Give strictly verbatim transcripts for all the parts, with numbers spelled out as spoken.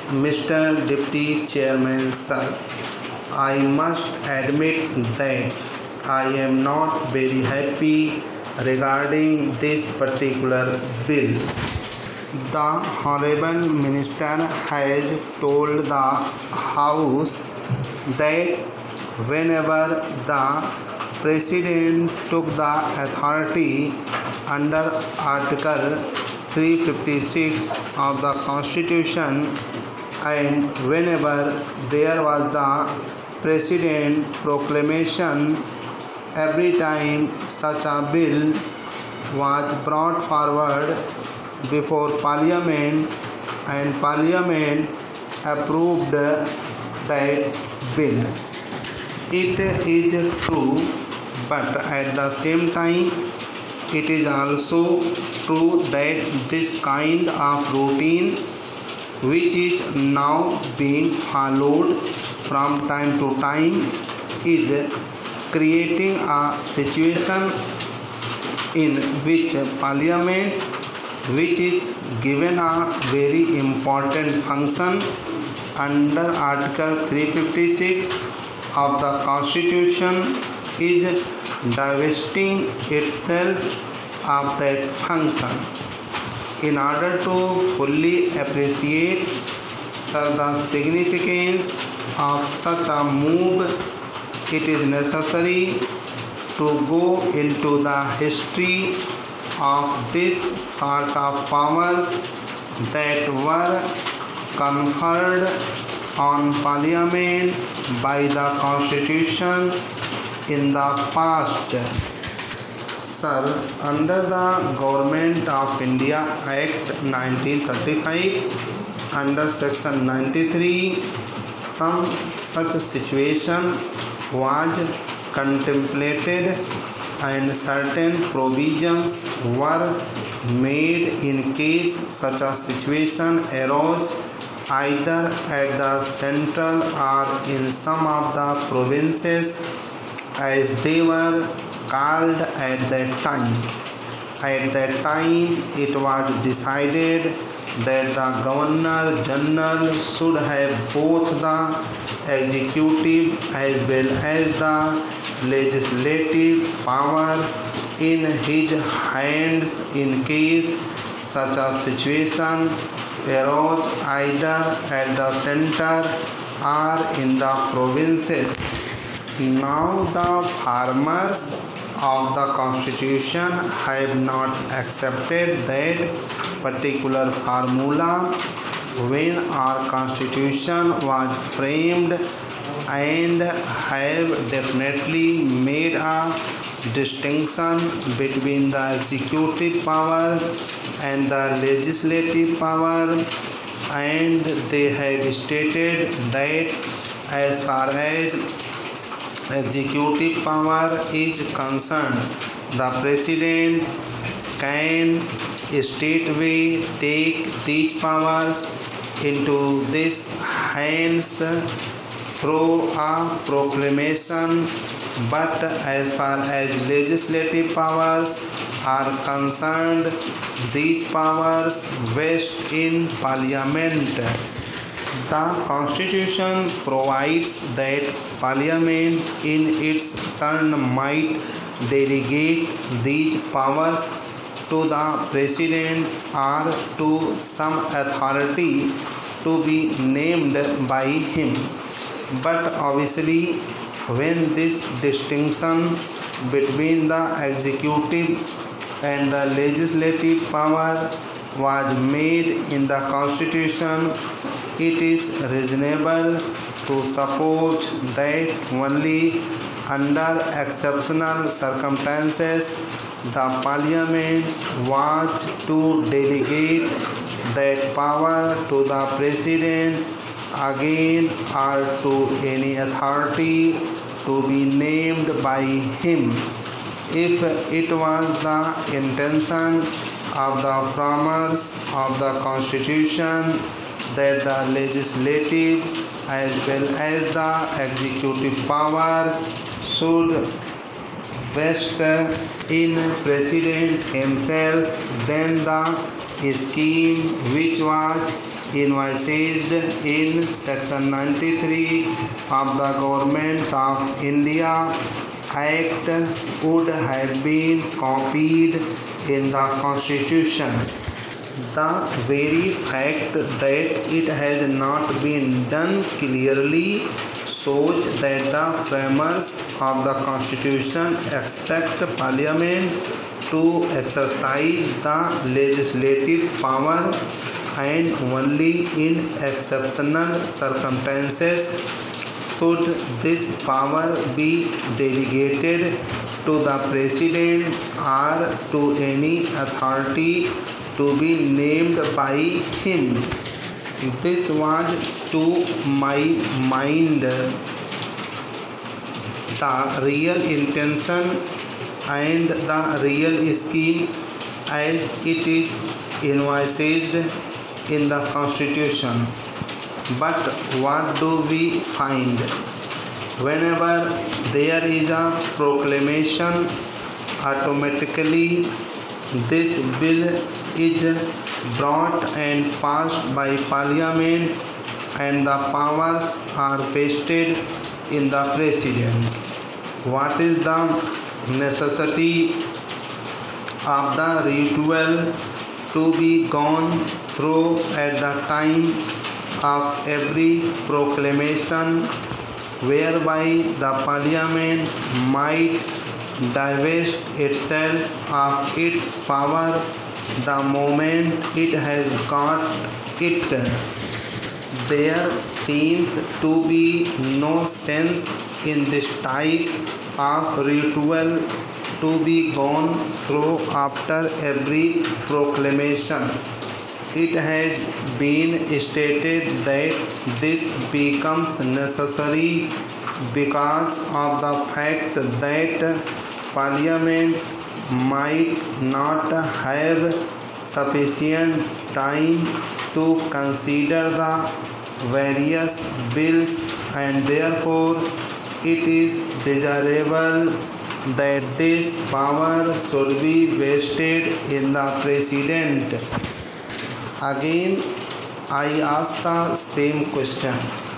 Mister Deputy Chairman, sir, I must admit that I am not very happy regarding this particular bill. The Honorable Minister has told the House that whenever the President took the authority under Article three fifty-six of the Constitution, and whenever there was the President proclamation, every time such a bill was brought forward before Parliament and Parliament approved that bill. It is true, but at the same time, it is also true that this kind of routine, which is now being followed from time to time, is creating a situation in which Parliament, which is given a very important function under Article three fifty-six of the Constitution, is divesting itself of that function. In order to fully appreciate sir, the significance of such a move, it is necessary to go into the history of this sort of powers that were conferred on Parliament by the Constitution in the past. Sir, under the Government of India Act nineteen thirty-five, under Section ninety-three, some such situation was contemplated and certain provisions were made in case such a situation arose either at the central or in some of the provinces, as they were called at that time. At that time, it was decided that the Governor General should have both the executive as well as the legislative power in his hands in case such a situation arose either at the center or in the provinces. Now the farmers of the Constitution have not accepted that particular formula when our Constitution was framed, and have definitely made a distinction between the executive power and the legislative power, and they have stated that as far as executive power is concerned, the President can straightway take these powers into these hands through a proclamation, but as far as legislative powers are concerned, these powers vest in Parliament. The Constitution provides that Parliament in its turn might delegate these powers to the President or to some authority to be named by him. But obviously, when this distinction between the executive and the legislative power was made in the Constitution, it is reasonable to suppose that only under exceptional circumstances the Parliament was to delegate that power to the President again or to any authority to be named by him. If it was the intention of the framers of the Constitution that the legislative as well as the executive power should vest in President himself, then the scheme which was envisaged in Section ninety-three of the Government of India Act would have been copied in the Constitution. The very fact that it has not been done clearly shows that the framers of the Constitution expect Parliament to exercise the legislative power and only in exceptional circumstances should this power be delegated to the President or to any authority to be named by him. This was, to my mind, the real intention and the real scheme as it is envisaged in the Constitution. But what do we find? Whenever there is a proclamation, automatically this bill is brought and passed by Parliament and the powers are vested in the President. What is the necessity of the ritual to be gone through at the time of every proclamation, whereby the Parliament might divest itself of its power the moment it has got it? There seems to be no sense in this type of ritual to be gone through after every proclamation. It has been stated that this becomes necessary because of the fact that Parliament might not have sufficient time to consider the various bills, and therefore it is desirable that this power should be vested in the President. Again, I ask the same question.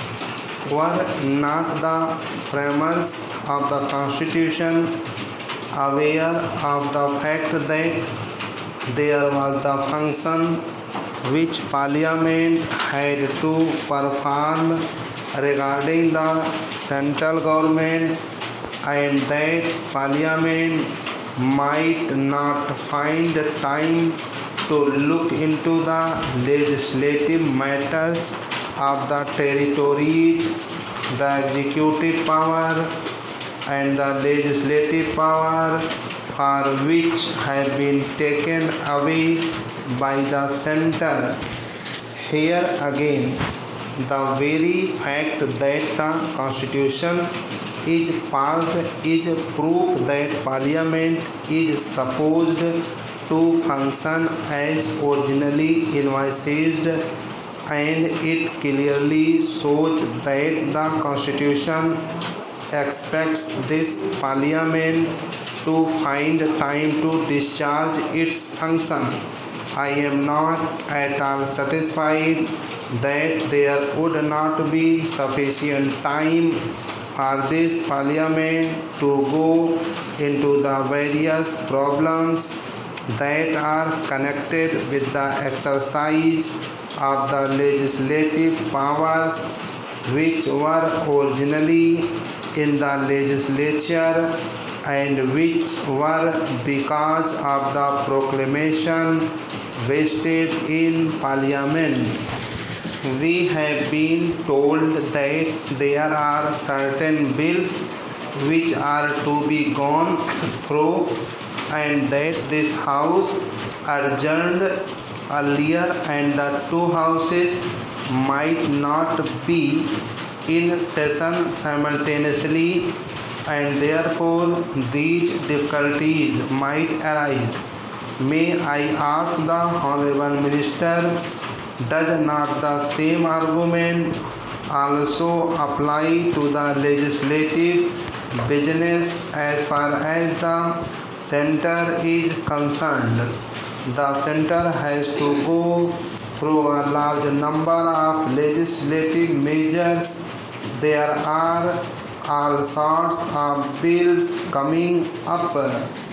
Were not the framers of the Constitution aware of the fact that there was the function which Parliament had to perform regarding the central government, and that Parliament might not find time to look into the legislative matters of the territories, the executive power and the legislative power, for which have been taken away by the centre? Here again, the very fact that the Constitution is passed is proof that Parliament is supposed to function as originally envisaged, and it clearly shows that the Constitution expects this Parliament to find time to discharge its function. I am not at all satisfied that there would not be sufficient time for this Parliament to go into the various problems that are connected with the exercise of the legislative powers which were originally in the legislature and which were, because of the proclamation, vested in Parliament. We have been told that there are certain bills which are to be gone through, and that this House adjourned earlier and the two houses might not be in session simultaneously, and therefore these difficulties might arise. May I ask the Honorable Minister, does not the same argument also apply to the legislative business as far as the centre is concerned? The centre has to go through a large number of legislative measures. There are all sorts of bills coming up.